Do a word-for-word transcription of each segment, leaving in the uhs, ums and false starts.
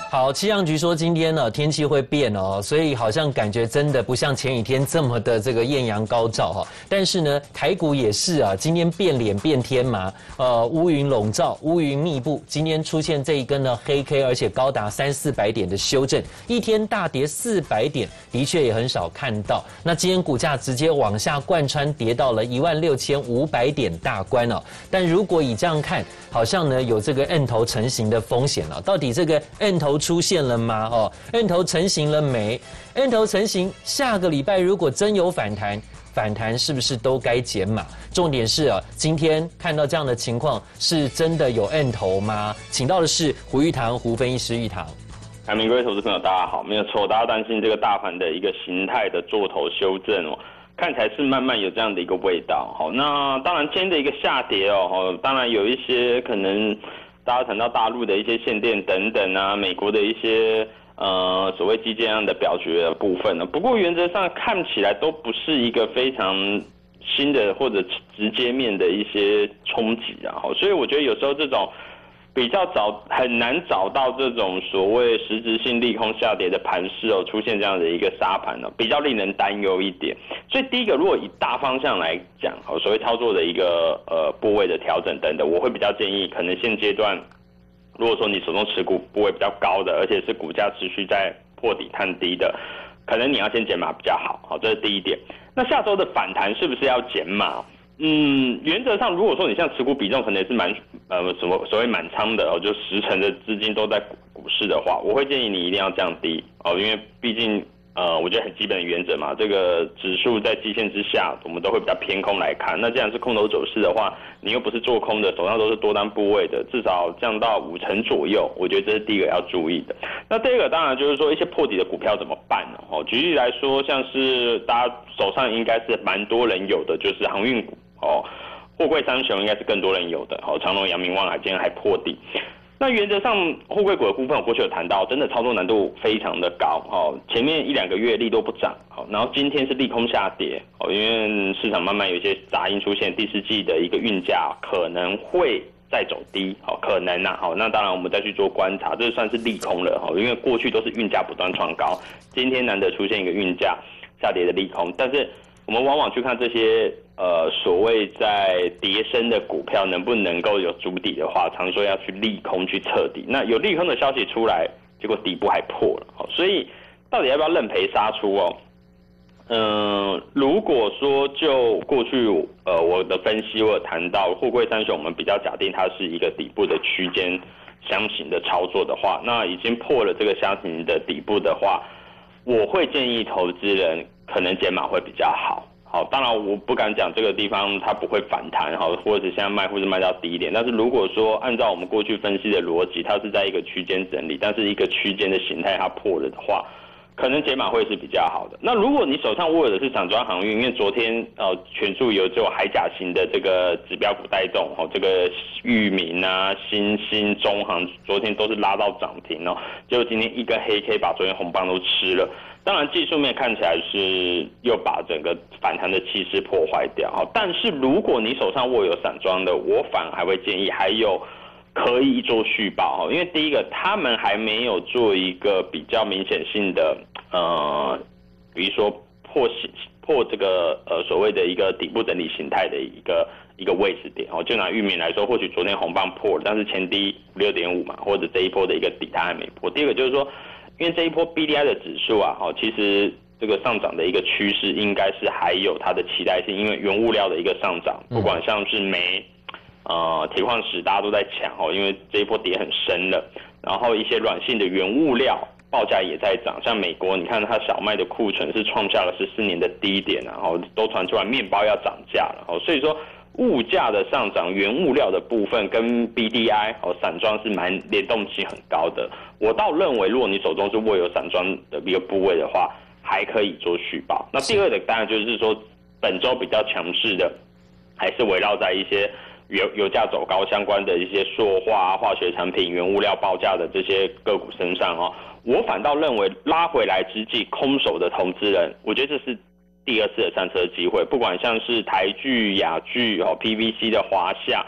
好，气象局说今天呢天气会变哦，所以好像感觉真的不像前几天这么的这个艳阳高照哈。但是呢，台股也是啊，今天变脸变天麻，呃，乌云笼罩，乌云密布。今天出现这一根呢黑 K， 而且高达三四百点的修正，一天大跌四百点，的确也很少看到。那今天股价直接往下贯穿，跌到了一万六千五百点大关哦。但如果以这样看，好像呢有这个 N 头成型的风险了。到底这个 N 头出现了吗？哦 ，N 头成型了没 ？N 头成型，下个礼拜如果真有反弹，反弹是不是都该减码？重点是啊，今天看到这样的情况，是真的有 N 头吗？请到的是胡玉堂胡分析师玉堂。 海明各位投资朋友，大家好，没有错，大家担心这个大盘的一个形态的做头修正哦。看起来是慢慢有这样的一个味道，好，那当然今天的一个下跌哦，当然有一些可能大家谈到大陆的一些限电等等啊，美国的一些呃所谓基建上的表决的部分呢，不过原则上看起来都不是一个非常新的或者直接面的一些冲击啊，好，所以我觉得有时候这种比较找很难找到这种所谓实质性利空下跌的盘势哦，出现这样的一个杀盘哦，比较令人担忧一点。所以第一个，如果以大方向来讲，哦，所谓操作的一个呃部位的调整等等，我会比较建议，可能现阶段，如果说你手中持股部位比较高的，而且是股价持续在破底探低的，可能你要先减码比较好，好，这是第一点。那下周的反弹是不是要减码？嗯，原则上，如果说你像持股比重可能也是蛮呃什么所谓满仓的哦，就十成的资金都在股市的话，我会建议你一定要降低哦，因为毕竟呃我觉得很基本的原则嘛，这个指数在季线之下，我们都会比较偏空来看。那既然是空头走势的话，你又不是做空的，手上都是多单部位的，至少降到五成左右，我觉得这是第一个要注意的。那第二个当然就是说一些破底的股票怎么办呢？哦，举例来说，像是大家手上应该是蛮多人有的，就是航运股。哦，货柜三雄应该是更多人有的。哦，长荣、阳明、万海今天还破底。那原则上，货柜股的部分我过去有谈到，真的操作难度非常的高。哦，前面一两个月利多不涨，好，然后今天是利空下跌。哦，因为市场慢慢有一些杂音出现，第四季的一个运价可能会再走低，好，可能啊，好，那当然我们再去做观察，这算是利空了。哦，因为过去都是运价不断创高，今天难得出现一个运价下跌的利空，但是我们往往去看这些呃所谓在跌升的股票能不能够有筑底的话，常说要去利空去测底。那有利空的消息出来，结果底部还破了，所以到底要不要认赔杀出哦？嗯、呃，如果说就过去呃我的分析，我有谈到货柜三雄，我们比较假定它是一个底部的区间箱型的操作的话，那已经破了这个箱型的底部的话，我会建议投资人可能减码会比较好。好，当然我不敢讲这个地方它不会反弹，好，或者现在卖或者卖到低一点。但是如果说按照我们过去分析的逻辑，它是在一个区间整理，但是一个区间的形态它破了的话，可能减码会是比较好的。那如果你手上握有的是散装航运，因为昨天呃全数有只有海甲型的这个指标股带动，哦，这个裕民啊、新兴、中航昨天都是拉到涨停哦，结果今天一根黑 K 把昨天红棒都吃了。当然技术面看起来是又把整个反弹的气势破坏掉，但是如果你手上握有散装的，我反而还会建议还有可以做续报，因为第一个他们还没有做一个比较明显性的呃，比如说破破这个呃所谓的一个底部整理形态的一个一个位置点，就拿裕民来说，或许昨天红棒破了，但是前低六点五嘛，或者这一波的一个底它还没破。第二个就是说，因为这一波 B D I 的指数啊，其实这个上涨的一个趋势应该是还有它的期待性，因为原物料的一个上涨，不管像是煤、呃铁矿石，大家都在抢哦，因为这一波跌很深了，然后一些软性的原物料报价也在涨，像美国，你看它小麦的库存是创下了十四年的低点，然后都传出来面包要涨价了，所以说物价的上涨，原物料的部分跟 B D I 哦散装是蛮联动性很高的。我倒认为，如果你手中是握有散装的一个部位的话，还可以做续报。那第二个当然就是说，本周比较强势的，还是围绕在一些油油价走高相关的一些塑化、化学产品、原物料报价的这些个股身上哦。我反倒认为拉回来之际，空手的投资人，我觉得这是第二次的上车机会。不管像是台聚、亚聚、哦 P V C 的华夏。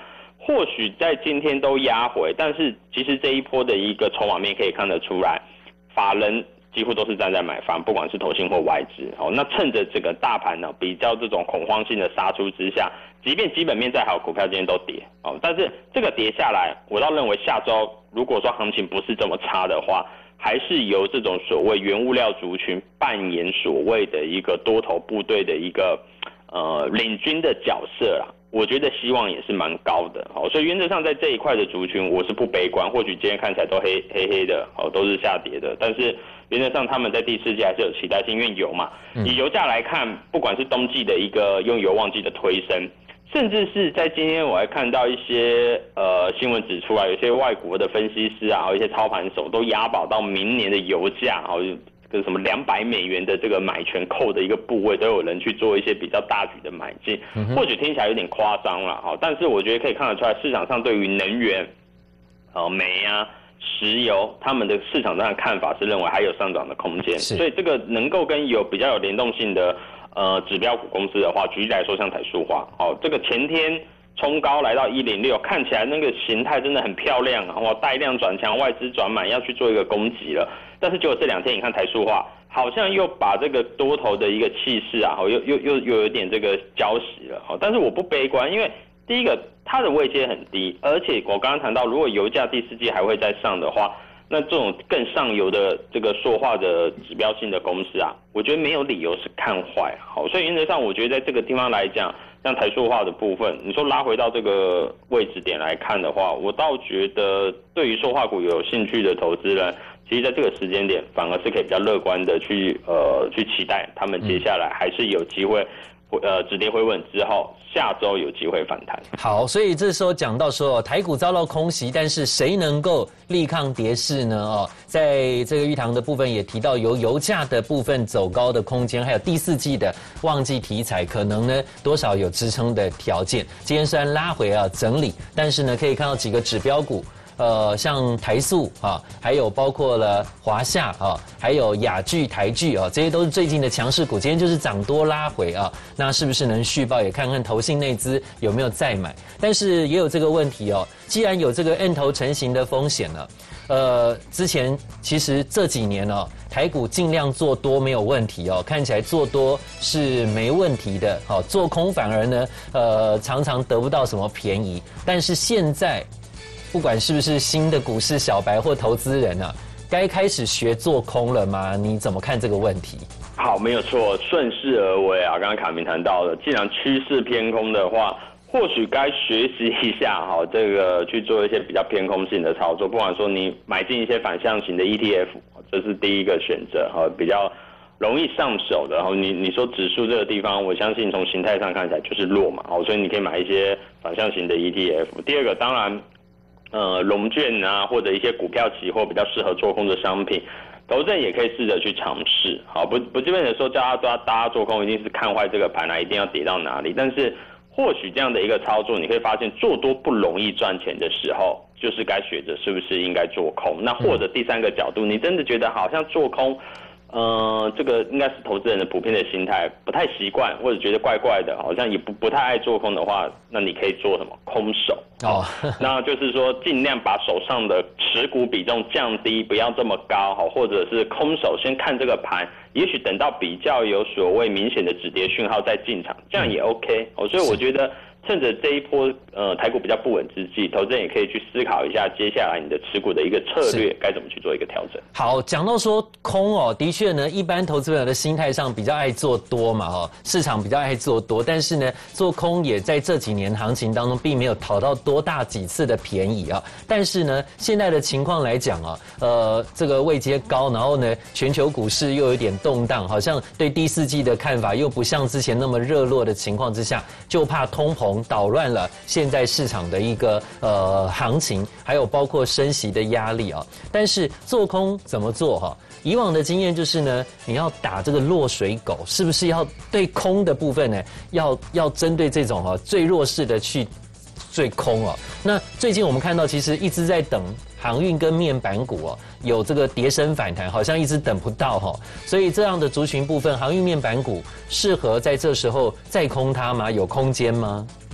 或许在今天都压回，但是其实这一波的一个筹码面可以看得出来，法人几乎都是站在买方，不管是投信或外资。哦，那趁着这个大盘呢比较这种恐慌性的杀出之下，即便基本面再好，股票今天都跌。哦，但是这个跌下来，我倒认为下周如果说行情不是这么差的话，还是由这种所谓原物料族群扮演所谓的一个多头部队的一个呃领军的角色啦。我觉得希望也是蛮高的。哦，所以原则上在这一块的族群我是不悲观，或许今天看起来都黑黑黑的，哦，都是下跌的，但是原则上他们在第四季还是有期待性，因为油嘛，以油价来看，不管是冬季的一个用油旺季的推升，甚至是在今天我还看到一些呃新闻指出来，有些外国的分析师啊，还有一些操盘手都押宝到明年的油价，好，跟什么两百美元的这个买权扣的一个部位，都有人去做一些比较大举的买进，或许听起来有点夸张了，好，但是我觉得可以看得出来，市场上对于能源，呃煤啊、石油，他们的市场上的看法是认为还有上涨的空间，所以这个能够跟有比较有联动性的呃指标股公司的话，举例来说像台塑化，好，这个前天冲高来到一零六，看起来那个形态真的很漂亮啊，哇，带量转强，外资转满要去做一个攻击了。但是结果这两天你看台塑化好像又把这个多头的一个气势啊，又又又又有点这个浇熄了。但是我不悲观，因为第一个它的位阶很低，而且我刚刚谈到，如果油价第四季还会再上的话，那这种更上游的这个塑化的指标性的公司啊，我觉得没有理由是看坏。好，所以原则上我觉得在这个地方来讲，像台塑化的部分，你说拉回到这个位置点来看的话，我倒觉得对于塑化股有兴趣的投资人，其实在这个时间点反而是可以比较乐观的去呃去期待他们接下来还是有机会呃止跌回稳之后，下周有机会反弹。 好，所以这时候讲到说台股遭到空袭，但是谁能够力抗跌势呢？哦，在这个玉堂的部分也提到，由油价的部分走高的空间，还有第四季的旺季题材，可能呢多少有支撑的条件。今天虽然拉回啊整理，但是呢可以看到几个指标股。呃，像台塑啊，还有包括了华夏啊，还有亚聚、台聚啊，这些都是最近的强势股。今天就是涨多拉回啊，那是不是能续报？也看看投信内资有没有再买。但是也有这个问题哦，既然有这个 N 头成型的风险了，呃，之前其实这几年哦，台股尽量做多没有问题哦，看起来做多是没问题的，好，做空反而呢，呃，常常得不到什么便宜。但是现在。不管是不是新的股市小白或投资人啊，该开始学做空了吗？你怎么看这个问题？ 好，没有错，顺势而为啊。刚刚卡明谈到了，既然趋势偏空的话，或许该学习一下哈，这个去做一些比较偏空性的操作。不管说你买进一些反向型的 E T F， 这是第一个选择哈，比较容易上手的。然后你你说指数这个地方，我相信从形态上看起来就是弱嘛，好，所以你可以买一些反向型的 E T F。第二个，当然。呃，融券啊，或者一些股票期货比较适合做空的商品，投资人也可以试着去尝试。好，不不这边的说叫大家大家做空，一定是看坏这个盘啊，一定要跌到哪里。但是或许这样的一个操作，你会发现做多不容易赚钱的时候，就是该学着是不是应该做空。那或者第三个角度，你真的觉得好像做空。呃，这个应该是投资人的普遍的心态，不太习惯或者觉得怪怪的，好像也不不太爱做空的话，那你可以做什么空手哦，那就是说尽量把手上的持股比重降低，不要这么高，或者是空手先看这个盘，也许等到比较有所谓明显的止跌讯号再进场，这样也 OK 哦，所以我觉得。趁着这一波呃台股比较不稳之际，投资人也可以去思考一下接下来你的持股的一个策略该怎么去做一个调整。 好，讲到说空哦，的确呢，一般投资者的心态上比较爱做多嘛，哦，市场比较爱做多，但是呢，做空也在这几年行情当中并没有讨到多大几次的便宜啊。但是呢，现在的情况来讲啊，呃，这个位阶高，然后呢，全球股市又有点动荡，好像对第四季的看法又不像之前那么热络的情况之下，就怕通膨。捣乱了现在市场的一个呃行情，还有包括升息的压力啊。但是做空怎么做哈？以往的经验就是呢，你要打这个落水狗，是不是要对空的部分呢？要要针对这种哈最弱势的去最空哦。那最近我们看到，其实一直在等航运跟面板股哦，有这个跌升反弹，好像一直等不到哈。所以这样的族群部分，航运面板股适合在这时候再空它吗？有空间吗？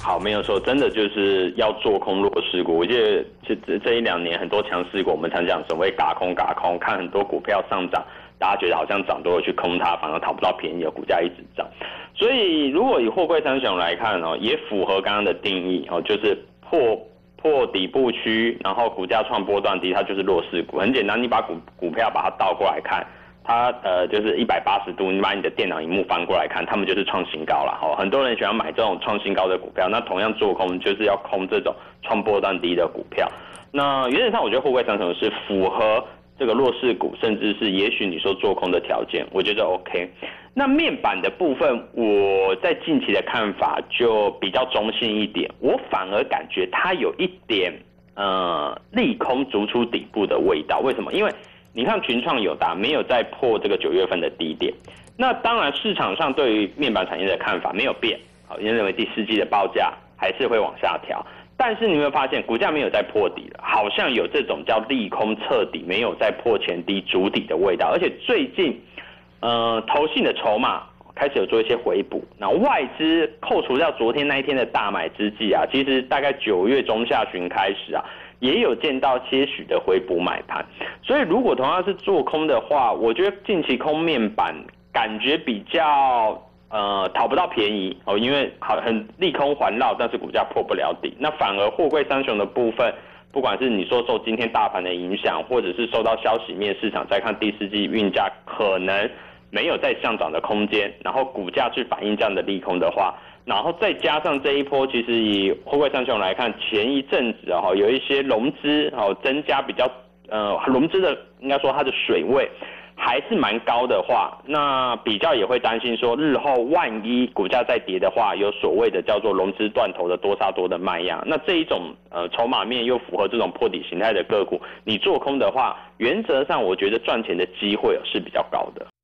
好，没有错，真的就是要做空弱势股。我记得这这这一两年很多强势股，我们常讲所谓嘎空嘎空，看很多股票上涨，大家觉得好像涨多了去空它，反而讨不到便宜的股价一直涨。所以如果以货柜三雄来看哦，也符合刚刚的定义哦，就是破破底部区，然后股价创波段低，它就是弱势股。很简单，你把股股票把它倒过来看。它呃就是一百八十度，你把你的电脑荧幕翻过来看，他们就是创新高了。哦，很多人喜欢买这种创新高的股票，那同样做空就是要空这种创波段低的股票。那原则上，我觉得货柜三雄是符合这个弱势股，甚至是也许你说做空的条件，我觉得 OK。那面板的部分，我在近期的看法就比较中性一点，我反而感觉它有一点呃利空逐出底部的味道。为什么？因为你看群创友达没有再破这个九月份的低点，那当然市场上对于面板产业的看法没有变，好，因为认为第四季的报价还是会往下调，但是你有没有发现股价没有再破底了，好像有这种叫利空彻底，没有再破前低筑底的味道，而且最近呃投信的筹码开始有做一些回补，那外资扣除掉昨天那一天的大买之际啊，其实大概九月中下旬开始啊。也有见到些许的回补买盘，所以如果同样是做空的话，我觉得近期空面板感觉比较呃讨不到便宜哦，因为好很利空环绕，但是股价破不了底。那反而货柜三雄的部分，不管是你说受今天大盘的影响，或者是受到消息面市场再看第四季运价可能没有再上涨的空间，然后股价去反映这样的利空的话。然后再加上这一波，其实以货柜三雄来看，前一阵子啊，有一些融资哦增加比较呃融资的应该说它的水位还是蛮高的话，那比较也会担心说日后万一股价再跌的话，有所谓的叫做融资断头的多杀多的卖压，那这一种呃筹码面又符合这种破底形态的个股，你做空的话，原则上我觉得赚钱的机会是比较高的。